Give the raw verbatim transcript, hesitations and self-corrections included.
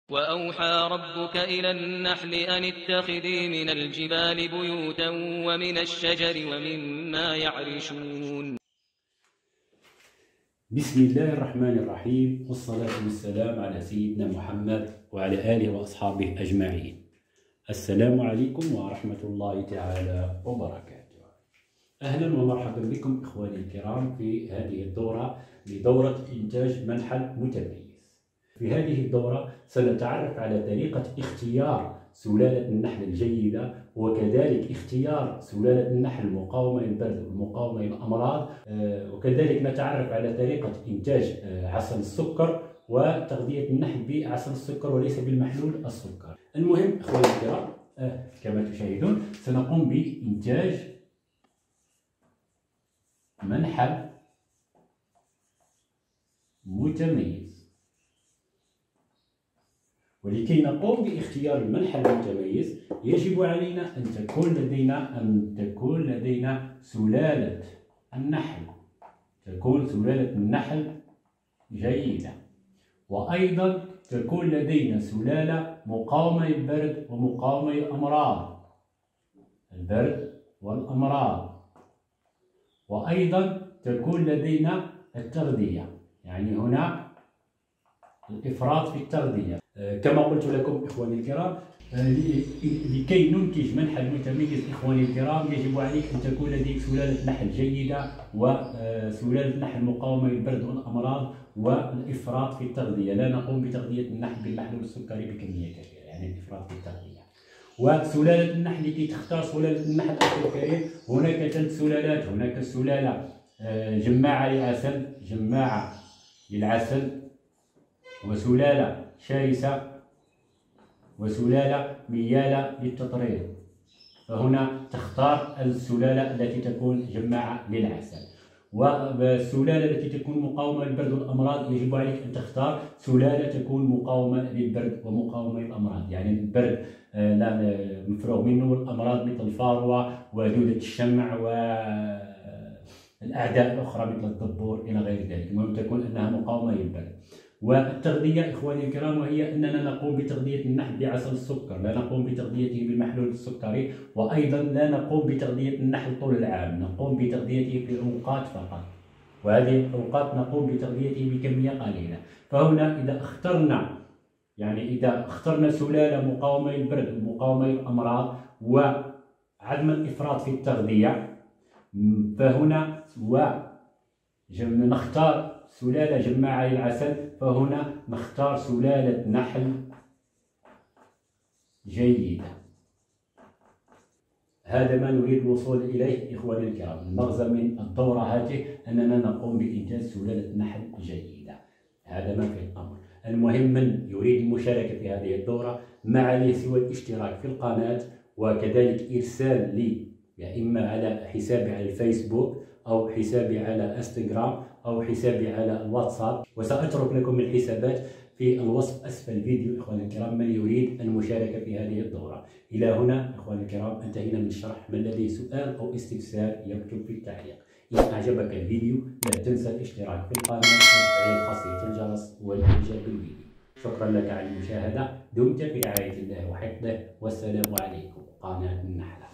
وأوحى ربك إلى النحل أن اتخذي من الجبال بيوتا ومن الشجر ومما يعرشون. بسم الله الرحمن الرحيم، والصلاة والسلام على سيدنا محمد وعلى آله وأصحابه أجمعين. السلام عليكم ورحمة الله تعالى وبركاته. أهلا ومرحبا بكم إخواني الكرام في هذه الدورة لدورة إنتاج منحل متميز. في هذه الدورة سنتعرف على طريقة اختيار سلالة النحل الجيدة، وكذلك اختيار سلالة النحل المقاومة للبرد والمقاومة للأمراض، وكذلك نتعرف على طريقة إنتاج عسل السكر وتغذية النحل بعسل السكر وليس بالمحلول السكر. المهم أخواني الكرام، كما تشاهدون سنقوم بإنتاج منحل متميز. ولكي نقوم باختيار المنحل المتميز يجب علينا أن تكون لدينا أن تكون لدينا سلالة النحل تكون سلالة النحل جيدة، وأيضا تكون لدينا سلالة مقاومة للبرد ومقاومة للأمراض البرد والأمراض، وأيضا تكون لدينا التغذية، يعني هنا الإفراط في التغذية. كما قلت لكم إخواني الكرام، لكي ننتج منحل متميز إخواني الكرام يجب عليك أن تكون لديك سلالة نحل جيدة وسلالة نحل مقاومة للبرد والأمراض والإفراط في التغذية. لا نقوم بتغذية النحل بالمحلول السكري بكمية كبيرة، يعني الإفراط في التغذية. وسلالة النحل لكي تختار سلالة النحل أخي الكريم هناك ثلاث سلالات. هناك سلالة جماعة للعسل جماعة للعسل وسلالة شرسة وسلالة ميالة للتطريد. فهنا تختار السلالة التي تكون جماعة للعسل. والسلالة التي تكون مقاومة للبرد والأمراض يجب عليك أن تختار سلالة تكون مقاومة للبرد ومقاومة للأمراض، يعني البرد لا مفروغ منه، والأمراض مثل الفاروة ودودة الشمع والأعداء الأخرى مثل الدبور إلى غير ذلك. المهم تكون أنها مقاومة للبرد. والتغذية إخواني الكرام وهي أننا نقوم بتغذية النحل بعسل السكر، لا نقوم بتغذيته بالمحلول السكري، وأيضا لا نقوم بتغذية النحل طول العام، نقوم بتغذيته في أوقات فقط، وهذه الأوقات نقوم بتغذيته بكمية قليلة. فهنا إذا اخترنا يعني إذا اخترنا سلالة مقاومة للبرد ومقاومة للأمراض وعدم الإفراط في التغذية، فهنا ونختار سلالة جماعة للعسل، فهنا نختار سلالة نحل جيدة. هذا ما نريد الوصول إليه إخواني الكرام. المغزى من الدورة هذه أننا نقوم بإنتاج سلالة نحل جيدة، هذا ما في الأمر. المهم من يريد المشاركة في هذه الدورة ما عليه سوى الاشتراك في القناة، وكذلك إرسال لي يا إما على حسابي على الفيسبوك أو حسابي على انستغرام أو حسابي على الواتساب، وسأترك لكم الحسابات في الوصف أسفل الفيديو إخواني الكرام من يريد المشاركة في هذه الدورة. إلى هنا إخواني الكرام انتهينا من الشرح. من لديه سؤال أو استفسار يكتب في التعليق. إن أعجبك الفيديو لا تنسى الاشتراك في القناة وتفعيل خاصية الجرس والإعجاب بالفيديو. شكرا لك على المشاهدة، دمت في رعاية الله وحفظه، والسلام عليكم. قناة النحل.